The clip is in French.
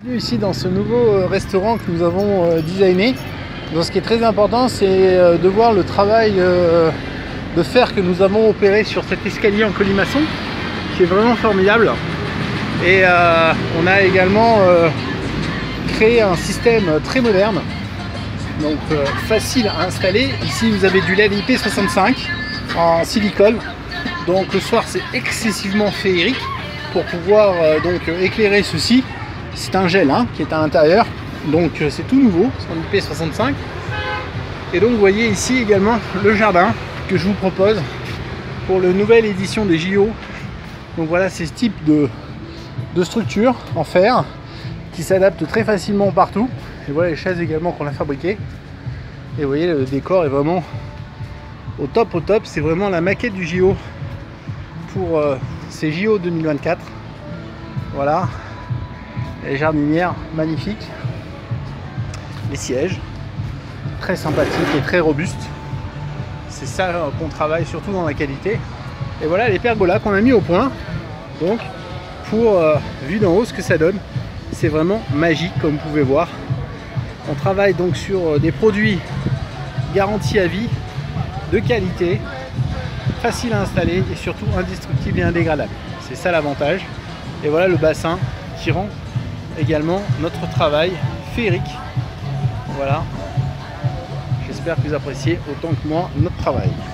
Ici dans ce nouveau restaurant que nous avons designé. Donc, ce qui est très important, c'est de voir le travail de fer que nous avons opéré sur cet escalier en colimaçon, qui est vraiment formidable. Et on a également créé un système très moderne, donc facile à installer. Ici vous avez du LED IP65 en silicone, donc le soir c'est excessivement féerique pour pouvoir donc éclairer ceci. C'est un gel qui est à l'intérieur, donc c'est tout nouveau, c'est en IP65. Et donc vous voyez ici également le jardin que je vous propose pour la nouvelle édition des JO. Donc voilà, c'est ce type de structure en fer qui s'adapte très facilement partout. Et voilà les chaises également qu'on a fabriquées. Et vous voyez, le décor est vraiment au top, c'est vraiment la maquette du JO pour ces JO 2024. Voilà, les jardinières magnifiques, les sièges très sympathiques et très robustes. C'est ça qu'on travaille surtout dans la qualité. Et voilà les pergolas qu'on a mis au point, donc pour vue d'en haut ce que ça donne. C'est vraiment magique comme vous pouvez voir. On travaille donc sur des produits garantis à vie, de qualité, facile à installer et surtout indestructible et indégradable. C'est ça l'avantage. Et voilà le bassin qui rend également notre travail féerique. Voilà. J'espère que vous appréciez autant que moi notre travail.